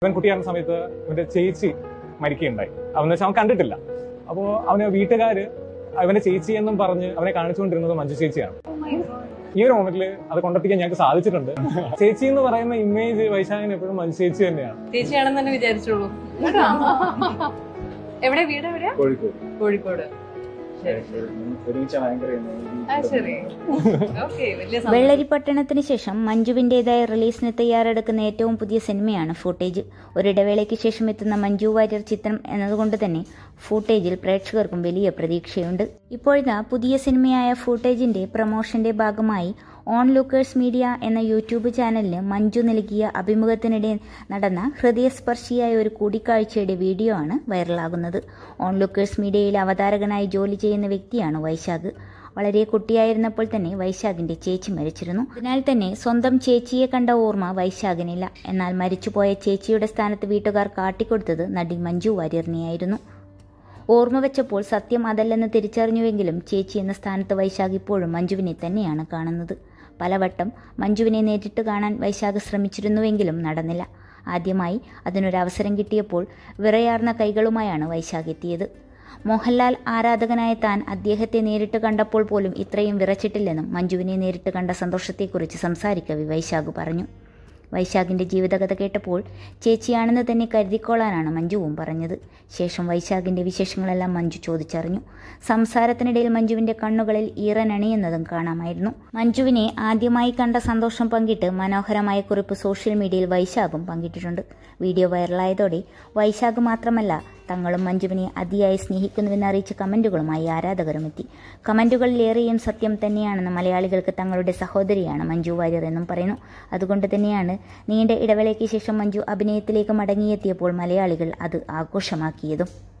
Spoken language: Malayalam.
ഇവൻ കുട്ടിയായിരുന്ന സമയത്ത് ഇവന്റെ ചേച്ചി മരിക്കുകയുണ്ടായി. അവന്ന് വെച്ചാൽ അവൻ കണ്ടിട്ടില്ല. അപ്പോൾ അവന് വീട്ടുകാര് അവന്റെ ചേച്ചി എന്നും പറഞ്ഞ് അവനെ കാണിച്ചുകൊണ്ടിരുന്നത് മഞ്ജു ചേച്ചിയാണ്. ഈ ഒരു മൊമെന്റിൽ അത് കൊണ്ടെത്തിക്കാൻ ഞങ്ങൾക്ക് സാധിച്ചിട്ടുണ്ട്. ചേച്ചി എന്ന് പറയുന്ന ഇമേജ് വൈശാഖിന് എപ്പോഴും മഞ്ജു ചേച്ചി തന്നെയാണ്. ചേച്ചിയാണെന്ന് തന്നെ വിചാരിച്ചോളൂ. എവിടെ വീട് എവിടെയാ? കോഴിക്കോട്. വെള്ളരിപ്പട്ടണത്തിന് ശേഷം മഞ്ജുവിന്റേതായ റിലീസിന് തയ്യാറെടുക്കുന്ന ഏറ്റവും പുതിയ സിനിമയാണ് ഫൂട്ടേജ്. ഒരിടവേളയ്ക്ക് ശേഷം എത്തുന്ന മഞ്ജു വാര്യർ ചിത്രം എന്നതുകൊണ്ട് തന്നെ ഫൂട്ടേജിൽ പ്രേക്ഷകർക്കും വലിയ പ്രതീക്ഷയുണ്ട്. ഇപ്പോഴത്തെ പുതിയ സിനിമയായ ഫൂട്ടേജിന്റെ പ്രമോഷന്റെ ഭാഗമായി ഓൺ ലുക്കേഴ്സ് മീഡിയ എന്ന യൂട്യൂബ് ചാനലിന് മഞ്ജു നൽകിയ അഭിമുഖത്തിനിടെ നടന്ന ഹൃദയസ്പർശിയായ ഒരു കൂടിക്കാഴ്ചയുടെ വീഡിയോ ആണ് വൈറലാകുന്നത്. ഓൺ ലുക്കേഴ്സ് മീഡിയയിൽ അവതാരകനായി ജോലി ചെയ്യുന്ന വ്യക്തിയാണ് വൈശാഖ്. വളരെ കുട്ടിയായിരുന്നപ്പോൾ തന്നെ വൈശാഖിന്റെ ചേച്ചി മരിച്ചിരുന്നു. അതിനാൽ തന്നെ സ്വന്തം ചേച്ചിയെ കണ്ട ഓർമ്മ വൈശാഖിനില്ല. എന്നാൽ മരിച്ചുപോയ ചേച്ചിയുടെ സ്ഥാനത്ത് വീട്ടുകാർ കാട്ടിക്കൊടുത്തത് നടി മഞ്ജു വാര്യറിനെയായിരുന്നു. ഓർമ്മ വെച്ചപ്പോൾ സത്യം അതല്ലെന്ന് തിരിച്ചറിഞ്ഞുവെങ്കിലും ചേച്ചി എന്ന സ്ഥാനത്ത് വൈശാഖ് ഇപ്പോഴും മഞ്ജുവിനെ തന്നെയാണ് കാണുന്നത്. പലവട്ടം മഞ്ജുവിനെ നേരിട്ട് കാണാൻ വൈശാഖ് ശ്രമിച്ചിരുന്നുവെങ്കിലും നടന്നില്ല. ആദ്യമായി അതിനൊരവസരം കിട്ടിയപ്പോൾ വിറയാർന്ന കൈകളുമായാണ് വൈശാഖ് എത്തിയത്. മോഹൻലാൽ ആരാധകനായ താൻ അദ്ദേഹത്തെ നേരിട്ട് കണ്ടപ്പോൾ പോലും ഇത്രയും വിറച്ചിട്ടില്ലെന്നും മഞ്ജുവിനെ നേരിട്ട് കണ്ട സന്തോഷത്തെക്കുറിച്ച് സംസാരിക്കവേ വൈശാഖ് പറഞ്ഞു. വൈശാഖിന്റെ ജീവിതകഥ കേട്ടപ്പോൾ ചേച്ചിയാണെന്ന് തന്നെ കരുതിക്കോളാനാണ് മഞ്ജുവും പറഞ്ഞത്. ശേഷം വൈശാഖിന്റെ വിശേഷങ്ങളെല്ലാം മഞ്ജു ചോദിച്ചറിഞ്ഞു. സംസാരത്തിനിടയിൽ മഞ്ജുവിന്റെ കണ്ണുകളിൽ ഈറനണിയുന്നതും കാണാമായിരുന്നു. മഞ്ജുവിനെ ആദ്യമായി കണ്ട സന്തോഷം പങ്കിട്ട് മനോഹരമായ കുറിപ്പ് സോഷ്യൽ മീഡിയയിൽ വൈശാഖും പങ്കിട്ടിട്ടുണ്ട്. വീഡിയോ വൈറലായതോടെ വൈശാഖ് മാത്രമല്ല തങ്ങളും മഞ്ജുവിനെ അതിയായി സ്നേഹിക്കുന്നുവെന്ന് അറിയിച്ച കമന്റുകളുമായി ആരാധകരും എത്തി. കമന്റുകളിലേറെയും സത്യം തന്നെയാണെന്ന് മലയാളികൾക്ക് തങ്ങളുടെ സഹോദരിയാണ് മഞ്ജു വാര്യർ എന്നും പറയുന്നു. അതുകൊണ്ട് തന്നെയാണ് നീണ്ട ഇടവേളയ്ക്ക് ശേഷം മഞ്ജു അഭിനയത്തിലേക്ക് മടങ്ങിയെത്തിയപ്പോൾ മലയാളികൾ അത് ആഘോഷമാക്കിയതും.